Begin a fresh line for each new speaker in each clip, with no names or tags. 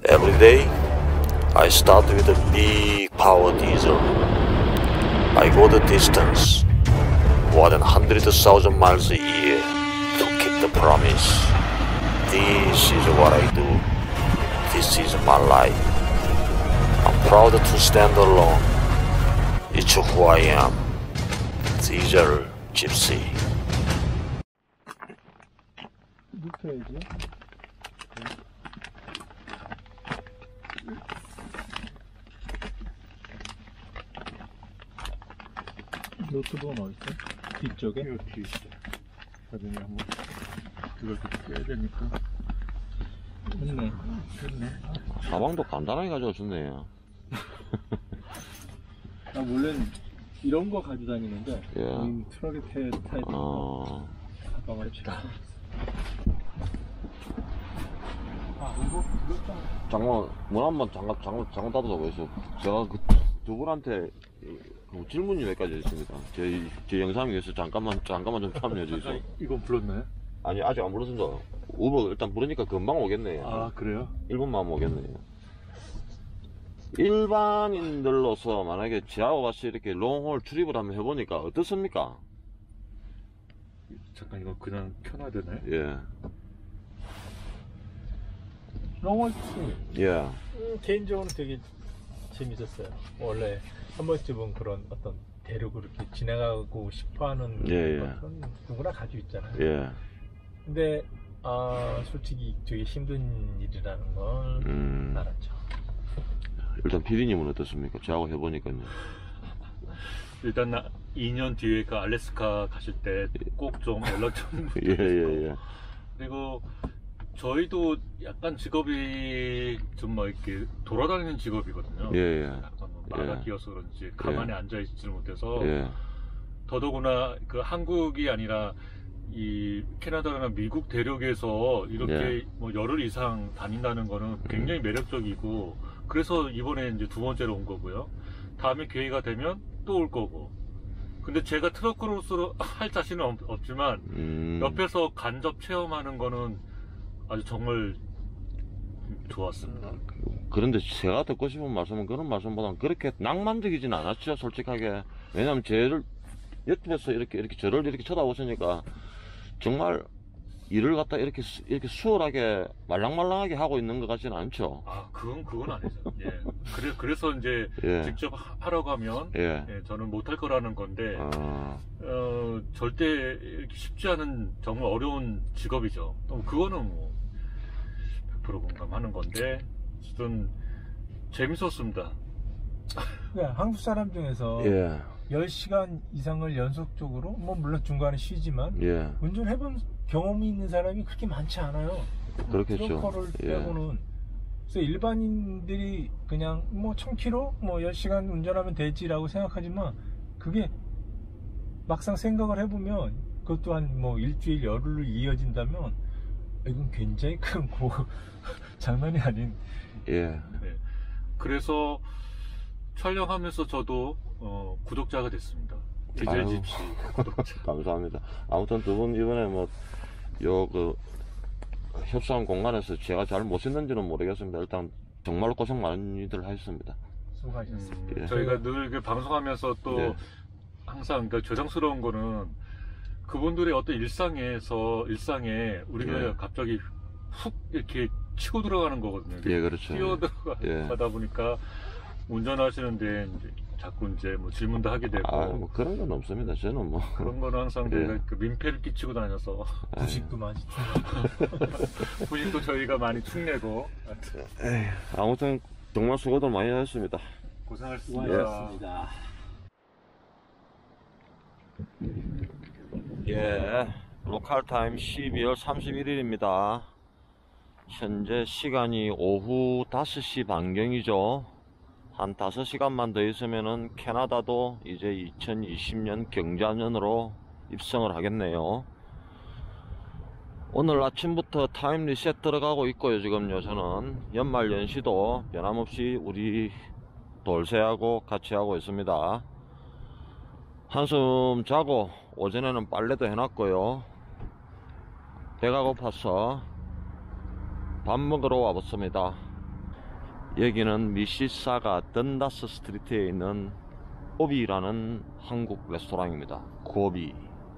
Every day, I start with a big power diesel. I go the distance, more than 100,000 miles a year, to keep the promise. This is what I do. This is my life. I'm proud to stand alone. It's who I am. Diesel Gypsy.
눕혀야지. 노트북은 어딨어? 뒤쪽에?
이 뒤에 있어. 나중에 한번 이걸 껴야 되니까.
됐네. 됐네.
가방도 간단하게 가져오셨네요.
나 원래는 이런 거 가지고 다니는데
예.
트럭에 타야 되니까 가방을 필요. 이거
장모 문 한번 잠깐 닫아서 보세요. 제가 그 두 분한테 그 질문이 몇 가지 있습니다. 제 영상 위해서 잠깐만 좀 참여해 주세요.
이건 불렀나요?
아니 아직 안 불렀습니다. 우버 일단 부르니까 금방 오겠네요.
아 그래요?
1분만 오겠네요. 일반인들로서 만약에 저하고 같이 이렇게 롱홀 출입을 한번 해보니까 어떻습니까?
잠깐 이거 그냥 켜놔야 되나요?
예.
롱월트
예.
개인적으로 되게 재밌었어요. 원래 한 번쯤은 그런 어떤 대륙을 이렇게 지나가고 싶어하는
예, 예.
것은 누구나 가지고 있잖아요.
예.
근데 솔직히 되게 힘든 일이라는 걸 알았죠.
일단 PD님은 어떻습니까? 저하고 해보니까요.
일단 2년 뒤에 그 알래스카 가실 때 꼭 좀 연락 좀
예.
그리고 저희도 약간 직업이 좀 막 이렇게 돌아다니는 직업이거든요.
예.
약간 뭐 마가 끼어서 그런지 가만히 앉아 있지를 못해서
예.
더더구나 그 한국이 아니라 이 캐나다나 미국 대륙에서 이렇게
예.
뭐 열흘 이상 다닌다는 거는 굉장히 매력적이고 그래서 이번에 이제 두 번째로 온 거고요. 다음에 기회가 되면 또 올 거고. 근데 제가 트럭으로서 할 자신은 없지만 옆에서 간접 체험하는 거는 아주 정말 좋았습니다.
그런데 제가 듣고 싶은 말씀은 그런 말씀보다는 그렇게 낭만적이진 않았죠, 솔직하게. 왜냐면 쟤를 옆에서 이렇게 저를 이렇게 쳐다보시니까 정말 일을 갖다 이렇게 수월하게 말랑말랑하게 하고 있는 것 같지는 않죠.
아, 그건 아니죠. 예. 그래서 이제
예.
직접 하라고 하면
예.
저는 못할 거라는 건데 절대 이렇게 쉽지 않은 정말 어려운 직업이죠. 그거는 뭐 100% 공감하는 건데 어쨌든 재밌었습니다.
한국 사람 중에서
예.
10시간 이상을 연속적으로 뭐 물론 중간에 쉬지만
예.
운전해본 경험이 있는 사람이 그렇게 많지 않아요.
그렇겠죠.
트럭커를
예.
빼고는. 그래서 일반인들이 그냥 뭐 1000km 뭐 10시간 운전하면 되지라고 생각하지만 그게 막상 생각을 해보면 그것 또한 뭐 일주일 열흘로 이어진다면 이건 굉장히 큰 장난이 아닌.
예.
네. 그래서 촬영하면서 저도 구독자가 됐습니다. 디젤 집시 구독자.
감사합니다. 아무튼 두 분 이번에 뭐 협소한 공간에서 제가 잘 모셨는지는 모르겠습니다. 일단 정말로 고생 많이들 하셨습니다.
수고하셨습니다.
예.
저희가 늘 그 방송하면서 또
네.
항상 그 죄송스러운 거는 그분들의 어떤 일상에 우리가
예.
갑자기 훅 이렇게 치고 들어가는 거거든요.
예, 그렇죠.
뛰어 들어가다 보니까 운전하시는데 자꾸 이제 뭐 질문도 하게 되고.
뭐 그런 건 없습니다. 저는 뭐
그런 거는 항상 저희가
예.
그 민폐를 끼치고 다녀서
부식도 많이
부식도 저희가 많이 축내고
아무튼 정말 수고들 많이 하셨습니다.
고생하셨습니다.
수고하셨습니다.
예, 로컬 타임 12월 31일입니다. 현재 시간이 오후 5시 반경이죠. 한 5시간만 더 있으면은 캐나다도 이제 2020년 경자년으로 입성을 하겠네요. 오늘 아침부터 타임 리셋 들어가고 있고요. 지금요 저는 연말 연시도 변함없이 우리 돌쇠하고 같이 하고 있습니다. 한숨 자고 오전에는 빨래도 해놨고요. 배가 고파서 밥 먹으러 와봤습니다. 여기는 미시사가 던다스 스트리트에 있는 고비라는 한국 레스토랑입니다. 고비.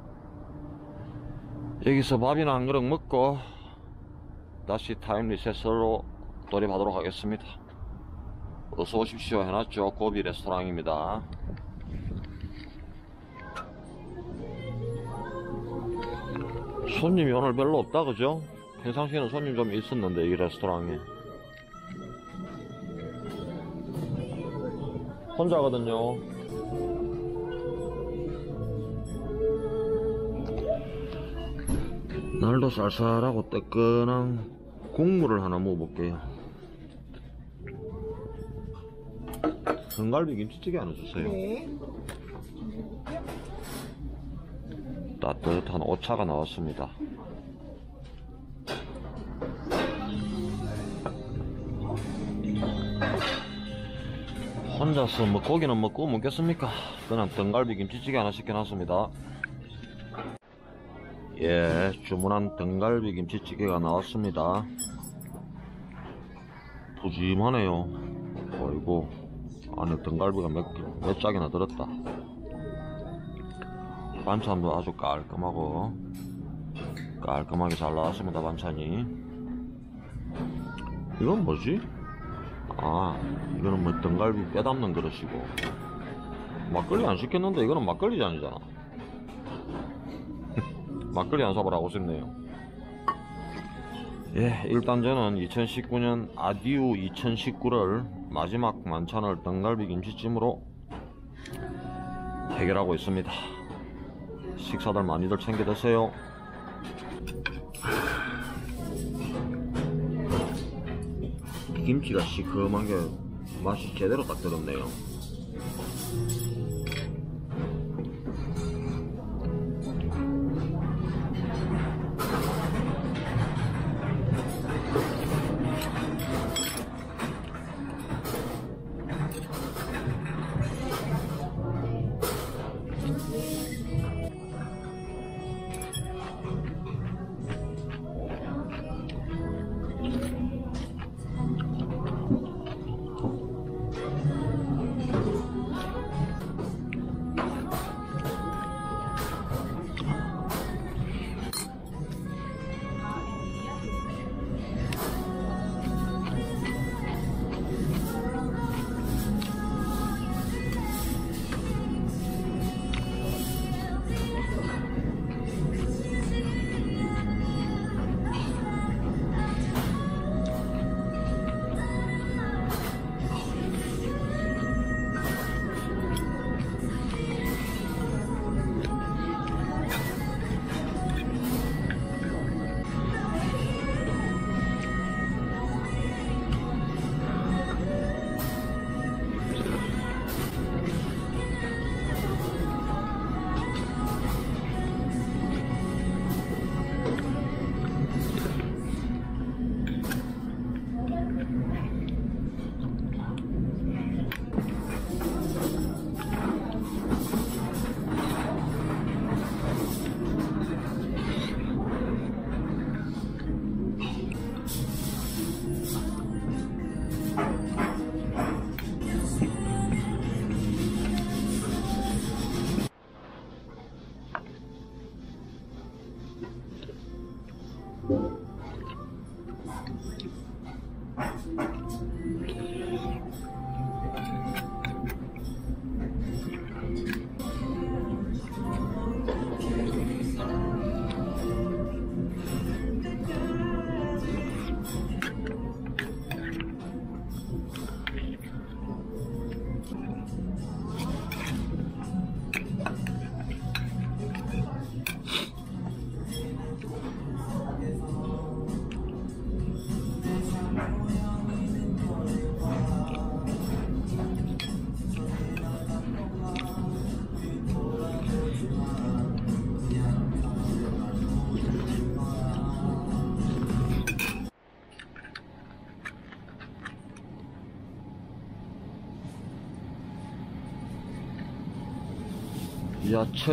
여기서 밥이나 한 그릇 먹고 다시 타임 리셋으로 돌입하도록 하겠습니다. 어서 오십시오 해놨죠. 고비 레스토랑입니다. 손님이 오늘 별로 없다 그죠? 평상시에는 손님 좀 있었는데 이 레스토랑에 혼자거든요. 날도 쌀쌀하고 뜨끈한 국물을 하나 먹어볼게요. 등갈비 김치찌개 하나 주세요.
네.
따뜻한 오차가 나왔습니다. 혼자서 뭐 고기는 뭐 구워 먹겠습니까? 그냥 등갈비 김치찌개 하나 시켜놨습니다. 예, 주문한 등갈비 김치찌개가 나왔습니다. 푸짐하네요. 어이구, 안에 등갈비가 몇 짝이나 들었다. 반찬도 아주 깔끔하게 잘 나왔습니다. 반찬이. 이건 뭐지? 아, 이거는 뭐 등갈비 뼈 담는 그릇이고, 막걸리 안 시켰는데 이거는 막걸리 잔이잖아. 막걸리 한 사발 하고 싶네요. 예, 일단 저는 2019년 아디우 2019를 마지막 만찬을 등갈비 김치찜으로 해결하고 있습니다. 식사들 많이들 챙겨 드세요. 김치가 시큼한 게 맛이 제대로 딱 들었네요.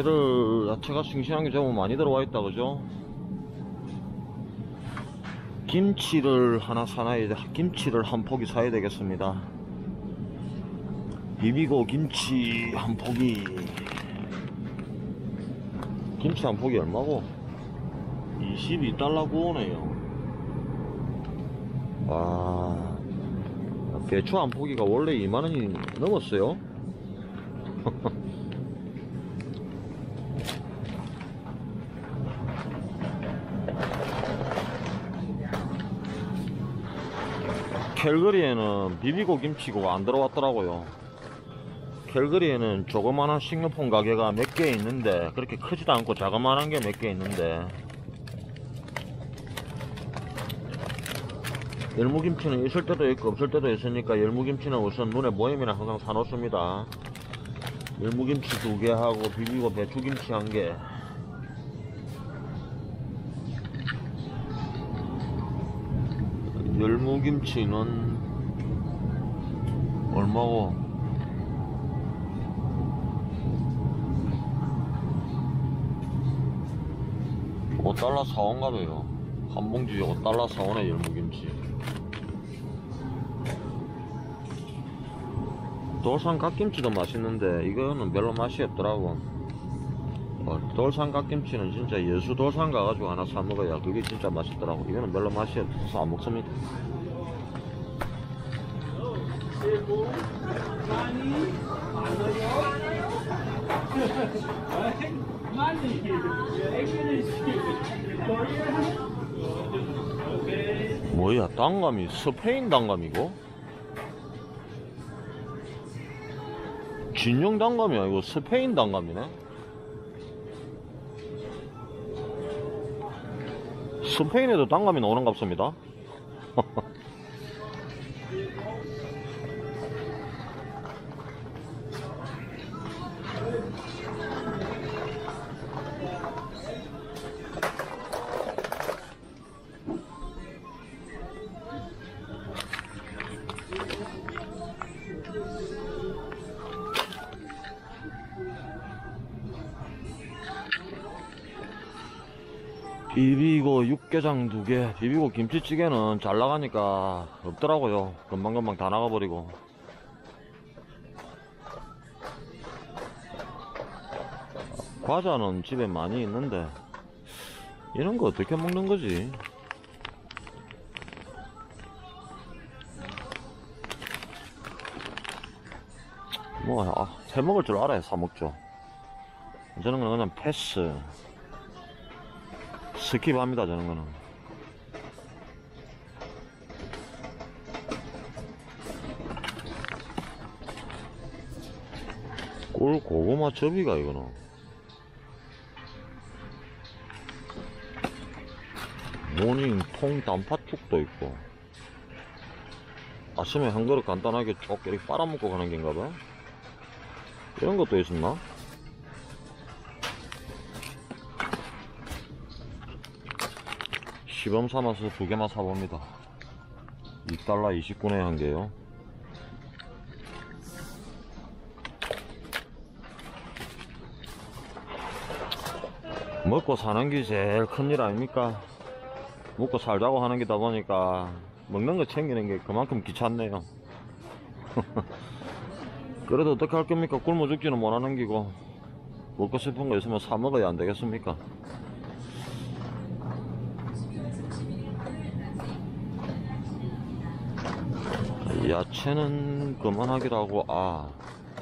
야채가 싱싱한 게 좀 많이 들어와 있다 그죠? 김치를 하나 사놔야 돼. 김치를 한 포기 사야 되겠습니다. 비비고 김치 한 포기. 김치 한 포기 얼마고? 22달러 구원해요. 와, 배추 한 포기가 원래 2만원이 넘었어요. 캘거리에는 비비고 김치가 안 들어왔더라고요. 캘거리에는 조그마한 식료품 가게가 몇 개 있는데, 그렇게 크지도 않고 자그마한 게 몇 개 있는데, 열무김치는 있을 때도 있고 없을 때도 있으니까 열무김치는 우선 눈에 보이면 항상 사놓습니다. 열무김치 2개 하고 비비고 배추김치 1개. 열무김치는 얼마고? 5달러 사온가 봐요. 한 봉지에 5달러 사오네. 열무김치. 돌산 갓김치도 맛있는데 이거는 별로 맛이 없더라고. 돌산 갓김치는 진짜 여수 돌산 가가지고 하나 사 먹어야 그게 진짜 맛있더라고. 이거는 별로 맛이 없어서 안 먹습니다. 뭐야, 단감이 스페인 단감이고? 진영 단감이 아니고 스페인 단감이네? 스페인에도 단감이 나오는 값습니다. 비비고 육개장 2개, 비비고 김치찌개는 잘 나가니까 없더라고요. 금방금방 다 나가버리고. 과자는 집에 많이 있는데 이런 거 어떻게 먹는 거지? 뭐 해먹을 줄 알아야 사먹죠. 저는 그냥 패스, 스킵합니다. 저는 거는. 꿀 고구마 접이가 이거는. 모닝 통 단팥죽도 있고, 아침에 한 그릇 간단하게 쭉 이렇게 빨아먹고 가는 게인가봐. 이런 것도 있었나? 시범 삼아서 2개만 사봅니다. 2달러 29네 한 개요. 먹고 사는 게 제일 큰일 아닙니까? 먹고 살자고 하는 게다 보니까 먹는 거 챙기는 게 그만큼 귀찮네요. 그래도 어떻게 할 겁니까? 굶어 죽지는 못하는 기고, 먹고 싶은 거 있으면 사 먹어야 안 되겠습니까? 야채는 그만하기로 하고,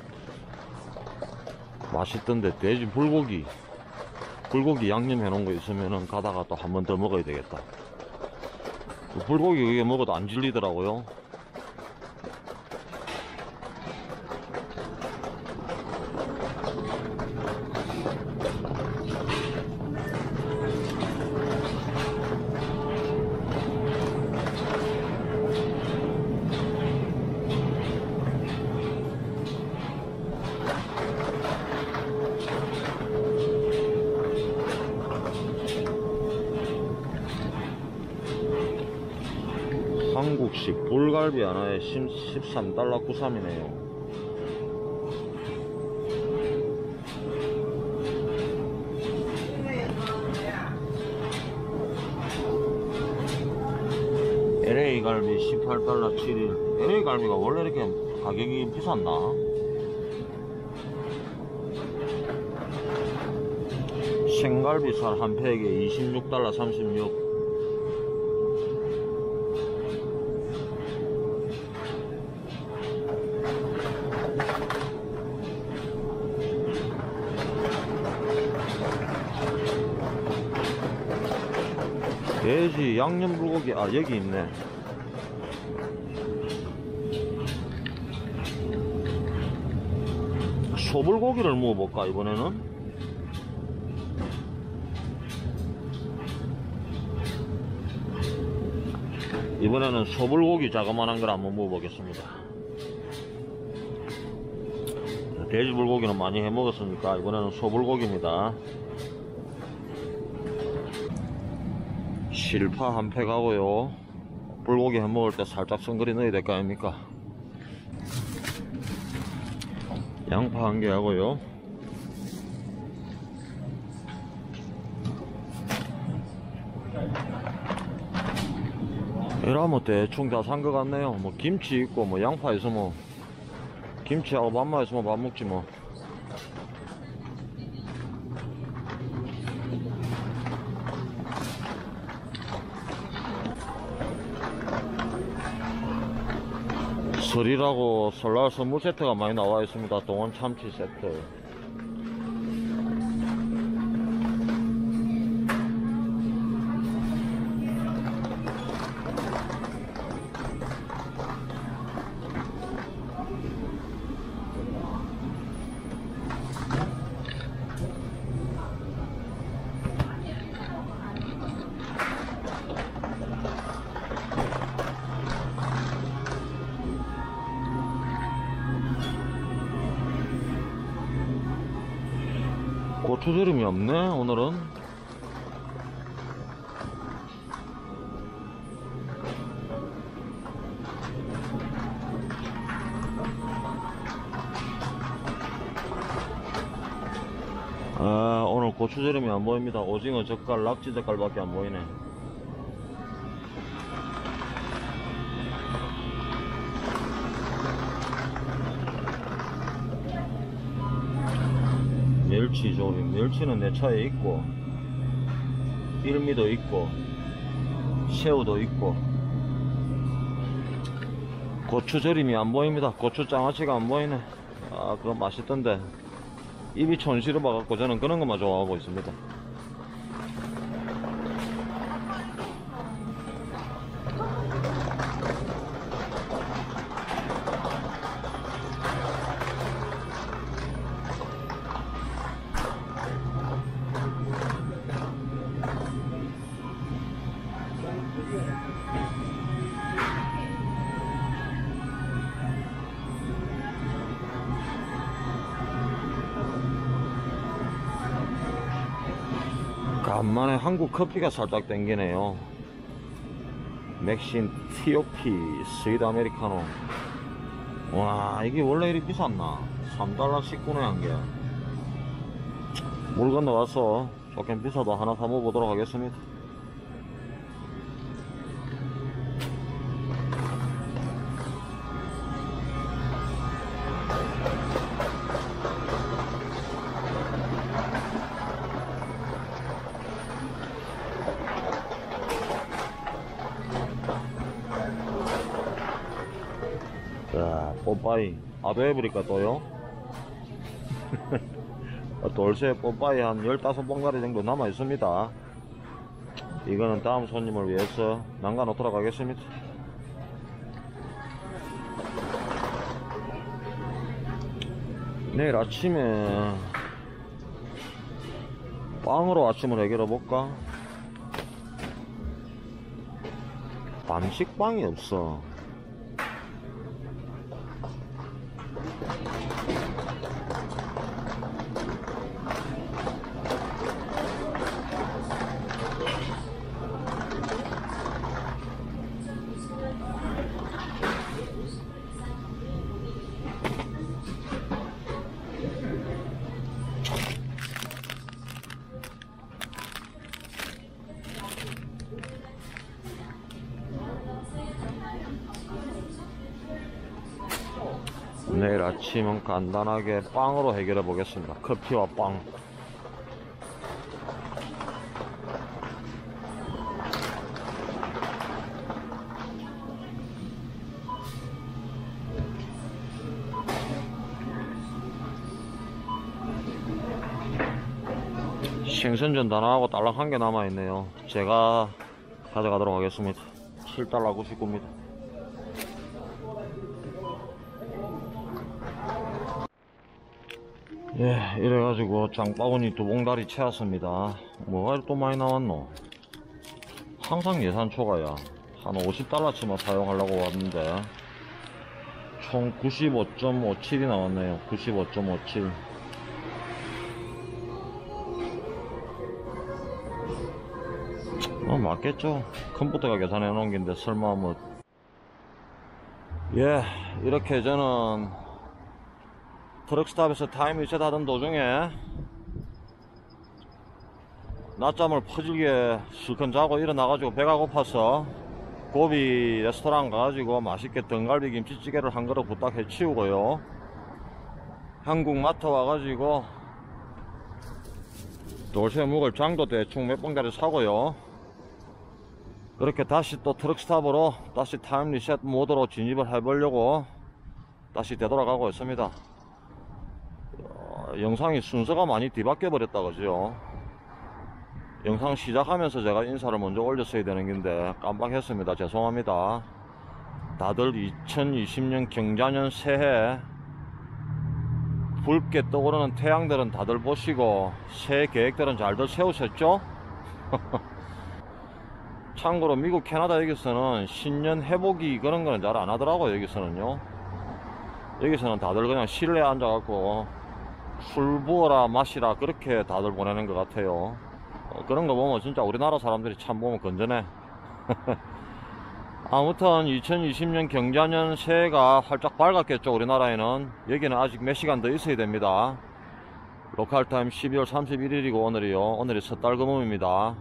맛있던데 돼지 불고기 양념 해놓은 거 있으면은 가다가 또 한 번 더 먹어야 되겠다. 불고기 이게 먹어도 안 질리더라고요. 한국식 불갈비 하나에 13달러 93이네요. LA 갈비 18달러 7일. LA 갈비가 원래 이렇게 가격이 비쌌나? 생갈비살 한 팩에 26달러 36. 돼지 양념 불고기, 아 여기 있네. 소불고기를 먹어볼까 이번에는? 이번에는 소불고기 자그만한 걸 한번 먹어보겠습니다. 돼지 불고기는 많이 해 먹었으니까 이번에는 소불고기입니다. 실파 한 팩 하고요. 불고기 해 먹을 때 살짝 선거리 넣어야 될 거 아닙니까? 양파 한 개 하고요. 이러면 대충 다 산 것 같네요. 뭐 김치 있고 뭐 양파 있으면 김치하고 밥만 있으면 밥 먹지 뭐. 설이라고 설날 선물 세트가 많이 나와 있습니다. 동원 참치 세트. 고추절임이 없네 오늘은. 아 오늘 고추절임이 안 보입니다. 오징어 젓갈, 낙지 젓갈밖에 안 보이네. 멸치조림, 멸치는 내 차에 있고 일미도 있고 새우도 있고. 고추절임이 안 보입니다. 고추장아찌가 안 보이네. 아 그거 맛있던데 입이 촌시러 봐갖고 저는 그런 것만 좋아하고 있습니다. 간만에 한국 커피가 살짝 땡기네요. 맥신 TOP 스위트 아메리카노. 와 이게 원래 이리 비쌌나? 3달러 19네 한 개. 물 건너가서 조금 비싸도 하나 사 먹어보도록 하겠습니다. 자, 뽀빠이 아도 해버릴까 또요? 돌쇠 뽀빠이 한 15봉다리 정도 남아 있습니다. 이거는 다음 손님을 위해서 남겨 놓도록 하겠습니다. 내일 아침에 빵으로 아침을 해결해 볼까? 반식빵이 없어. 내일 아침은 간단하게 빵으로 해결해 보겠습니다. 커피와 빵. 생선전 다 나가고 딸랑 한 개 남아있네요. 제가 가져가도록 하겠습니다. 7달러 99입니다. 예, 이래가지고 장바구니 2봉다리 채웠습니다. 뭐가 또 많이 나왔노? 항상 예산 초과야. 한 50달러치만 사용하려고 왔는데 총 95.57이 나왔네요. 95.57. 맞겠죠. 컴퓨터가 계산해 놓은 건데 설마 뭐. 예, 이렇게 저는 트럭스탑에서 타임 리셋 하던 도중에 낮잠을 퍼질게 실컷 자고 일어나가지고 배가 고파서 고비 레스토랑 가가지고 맛있게 등갈비 김치찌개를 한 그릇 부탁 해치우고요, 한국마트 와가지고 돌쇠 묵을 장도 대충 몇 봉다리 사고요, 그렇게 다시 또 트럭스탑으로 다시 타임 리셋 모드로 진입을 해보려고 다시 되돌아가고 있습니다. 영상이 순서가 많이 뒤바뀌어 버렸다 그죠. 영상 시작하면서 제가 인사를 먼저 올렸어야 되는 건데 깜빡했습니다. 죄송합니다. 다들 2020년 경자년 새해 붉게 떠오르는 태양들은 다들 보시고 새해 계획들은 잘들 세우셨죠? 참고로 미국 캐나다 여기서는 신년 회복이 그런 거는 잘 안 하더라고요. 여기서는요, 여기서는 다들 그냥 실내에 앉아갖고 술 부어라 마시라 그렇게 다들 보내는 것 같아요. 그런 거 보면 진짜 우리나라 사람들이 참 보면 건전해. 아무튼 2020년 경자년 새해가 활짝 밝았겠죠. 우리나라에는. 여기는 아직 몇 시간 더 있어야 됩니다. 로컬타임 12월 31일이고 오늘이요, 오늘이 섣달금음입니다.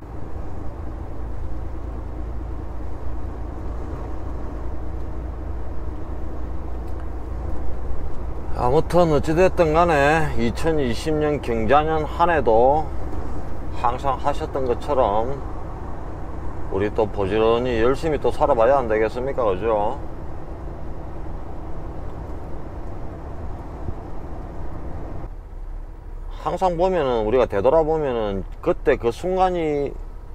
아무튼 어찌됐든 간에 2020년 경자년 한 해도 항상 하셨던 것처럼 우리 또 부지런히 열심히 또 살아봐야 안 되겠습니까 그죠? 항상 보면은 우리가 되돌아보면은 그때 그 순간이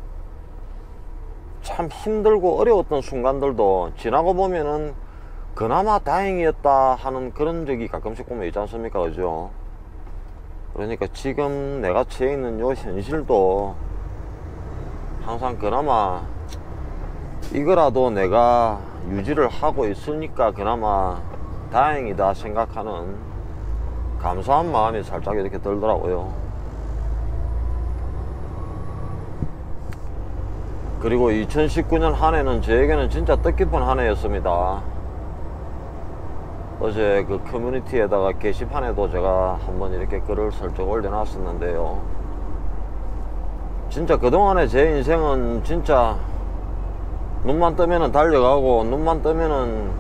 참 힘들고 어려웠던 순간들도 지나고 보면은 그나마 다행이었다 하는 그런 적이 가끔씩 보면 있지 않습니까 그죠? 그러니까 지금 내가 처해 있는 요 현실도 항상 그나마 이거라도 내가 유지를 하고 있으니까 그나마 다행이다 생각하는 감사한 마음이 살짝 이렇게 들더라고요. 그리고 2019년 한 해는 저에게는 진짜 뜻깊은 한 해였습니다. 어제 그 커뮤니티에다가 게시판에도 제가 한번 이렇게 글을 설정 올려놨었는데요, 진짜 그동안의 제 인생은 진짜 눈만 뜨면은 달려가고 눈만 뜨면은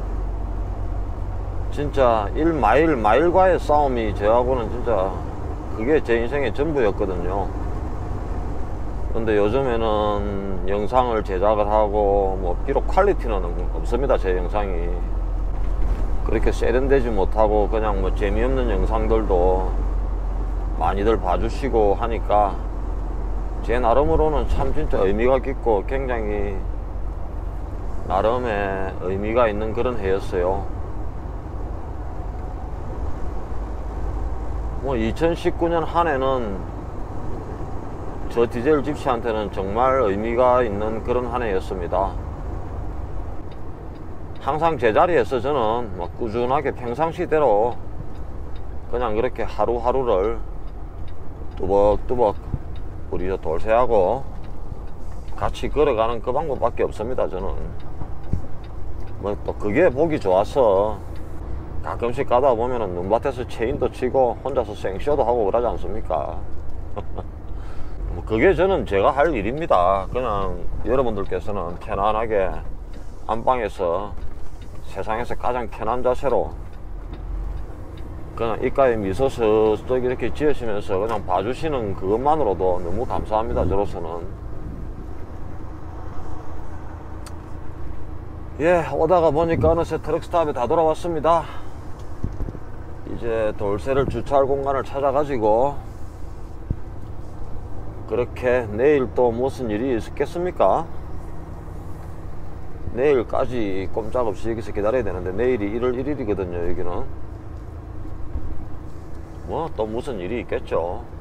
진짜 마일과의 싸움이 저하고는 진짜 그게 제 인생의 전부였거든요. 근데 요즘에는 영상을 제작을 하고 뭐 비록 퀄리티는 없습니다. 제 영상이 그렇게 세련되지 못하고 그냥 뭐 재미없는 영상들도 많이들 봐주시고 하니까 제 나름으로는 참 진짜 의미가 깊고 굉장히 나름의 의미가 있는 그런 해였어요. 뭐 2019년 한 해는 저 디젤 집시한테는 정말 의미가 있는 그런 한 해였습니다. 항상 제자리에서 저는 뭐 꾸준하게 평상시대로 그냥 그렇게 하루하루를 뚜벅뚜벅 우리 돌쇠하고 같이 걸어가는 그 방법밖에 없습니다. 저는 뭐 또 그게 보기 좋아서 가끔씩 가다 보면은 눈밭에서 체인도 치고 혼자서 생쇼도 하고 그러지 않습니까? 뭐 그게 저는 제가 할 일입니다. 그냥 여러분들께서는 편안하게 안방에서 세상에서 가장 편한 자세로 그냥 입가에 미소 쓱 이렇게 지으시면서 그냥 봐주시는 그것만으로도 너무 감사합니다. 저로서는. 예, 오다가 보니까 어느새 트럭스탑에 다 돌아왔습니다. 이제 돌쇠를 주차할 공간을 찾아가지고 그렇게 내일 또 무슨 일이 있겠습니까? 내일까지 꼼짝없이 여기서 기다려야 되는데 내일이 1월 1일이거든요. 여기는 뭐 또 무슨 일이 있겠죠.